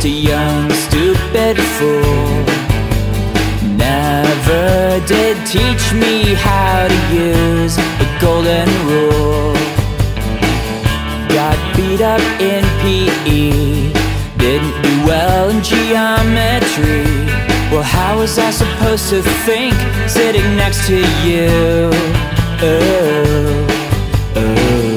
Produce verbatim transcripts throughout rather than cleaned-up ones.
a young, stupid fool. Never did teach me how to use the golden rule. Got beat up in P E, didn't do well in geometry. Well, how was I supposed to think sitting next to you? Oh, oh.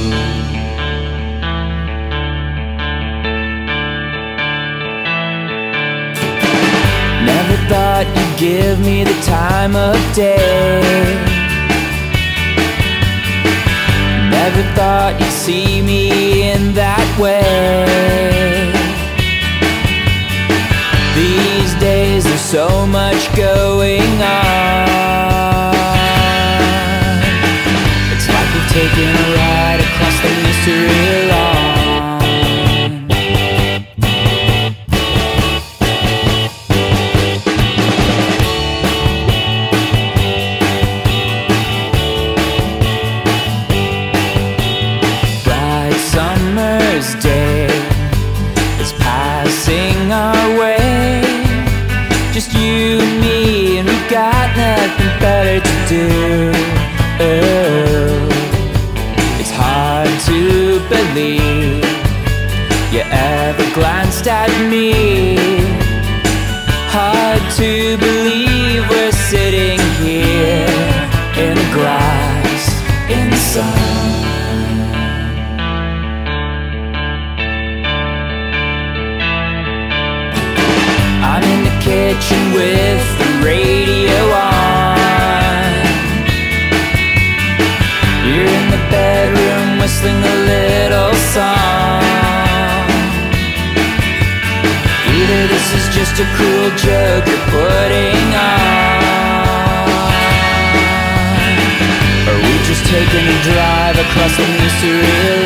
Never thought you'd give me the time of day. Never thought you'd see me in that way. These days there's so much going on. It's like we've taken a ride across the mystery line. Summer's day is passing our way. Just you and me, and we've got nothing better to do. Oh, it's hard to believe you ever glanced at me. Hard to believe we're sitting here in the grass, in the sun. I'm in the kitchen with the radio on. You're in the bedroom whistling a little song. Either this is just a cruel joke you're putting on, or we're just taking a drive across the mystery